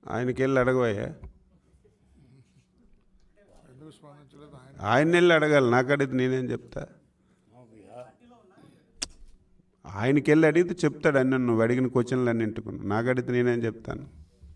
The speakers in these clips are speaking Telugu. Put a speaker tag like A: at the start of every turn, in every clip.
A: ఆయనకి వెళ్ళి అడగవయ్యా, ఆయన వెళ్ళి అడగాలి. నాకు అడిగితే నేనేం చెప్తా? ఆయనకి వెళ్ళి అడిగితే చెప్తాడు అన్నీ, నువ్వు అడిగిన క్వశ్చన్లు అన్నీ ఇంటుకున్నా. నాకు అడిగితే నేనేం చెప్తాను?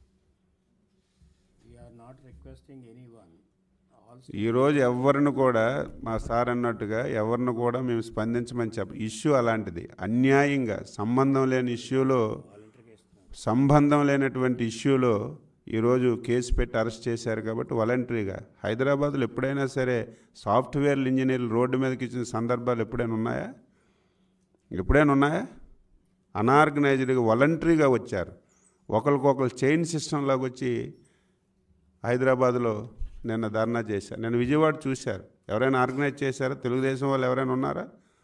A: ఈరోజు ఎవరిని కూడా మా సార్ అన్నట్టుగా ఎవరిని కూడా మేము స్పందించమని ఇష్యూ అలాంటిది. అన్యాయంగా సంబంధం లేని ఇష్యూలో, సంబంధం లేనటువంటి ఇష్యూలో ఈరోజు కేసు పెట్టి అరెస్ట్ చేశారు కాబట్టి వాలంటరీగా. హైదరాబాద్లో ఎప్పుడైనా సరే సాఫ్ట్వేర్ ఇంజనీర్లు రోడ్డు మీదకి ఇచ్చిన సందర్భాలు ఎప్పుడైనా ఉన్నాయా? ఎప్పుడైనా ఉన్నాయా? అనార్గనైజ్డ్గా వాలంటరీగా వచ్చారు. ఒకరికొకరు చైన్ సిస్టంలాగా వచ్చి హైదరాబాద్లో నిన్న ధర్నా చేశారు. నేను విజయవాడ చూశారు. ఎవరైనా ఆర్గనైజ్ చేశారా? తెలుగుదేశం వాళ్ళు ఎవరైనా ఉన్నారా?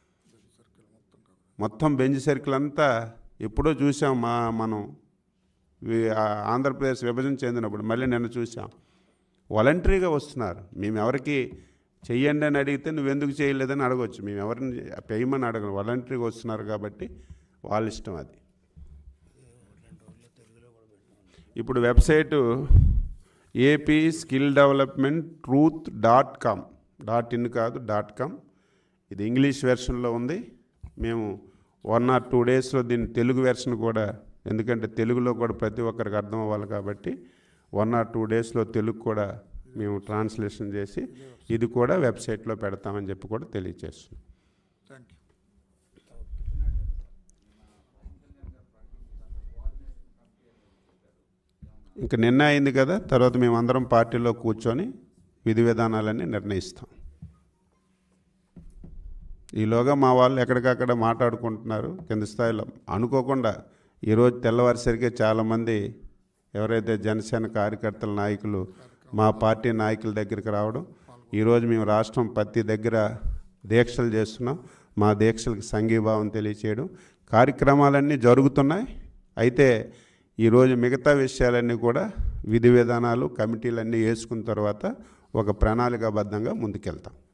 A: మొత్తం బెంచ్ సర్కిల్ అంతా ఎప్పుడో చూసాం. మనం ఆంధ్రప్రదేశ్ విభజన చెందినప్పుడు మళ్ళీ నిన్న చూసాం. వాలంటరీగా వస్తున్నారు. మేము ఎవరికి చెయ్యండి అని అడిగితే నువ్వెందుకు చేయలేదని అడగవచ్చు. మేము ఎవరిని పేయమని అడగను. వాలంటరీగా వస్తున్నారు కాబట్టి వాళ్ళ ఇష్టం అది. ఇప్పుడు website AP skill development truth.com .in కాదు .com. ఇది ఇంగ్లీష్ వెర్షన్లో ఉంది. మేము 1 or 2 డేస్లో దీని తెలుగు వెర్షన్ కూడా, ఎందుకంటే తెలుగులో కూడా ప్రతి ఒక్కరికి అర్థం అవ్వాలి కాబట్టి 1 or 2 డేస్లో తెలుగు కూడా మేము ట్రాన్స్లేషన్ చేసి ఇది కూడా వెబ్సైట్లో పెడతామని చెప్పి కూడా తెలియజేస్తున్నాం. ఇంకా నిన్న అయింది కదా, తర్వాత మేమందరం పార్టీలో కూర్చొని విధి విధానాలన్నీ నిర్ణయిస్తాం. ఈలోగా మా వాళ్ళు ఎక్కడికక్కడ మాట్లాడుకుంటున్నారు కింద స్థాయిలో. అనుకోకుండా ఈరోజు తెల్లవారిసరికే చాలామంది ఎవరైతే జనసేన కార్యకర్తల నాయకులు మా పార్టీ నాయకుల దగ్గరికి రావడం, ఈరోజు మేము రాష్ట్రం ప్రతి దగ్గర దీక్షలు చేస్తున్నాం. మా దీక్షలకు సంఘీభావం తెలియచేయడం కార్యక్రమాలన్నీ జరుగుతున్నాయి. అయితే ఈరోజు మిగతా విషయాలన్నీ కూడా విధి విధానాలు కమిటీలన్నీ వేసుకున్న తర్వాత ఒక ప్రణాళికాబద్ధంగా ముందుకెళ్తాం.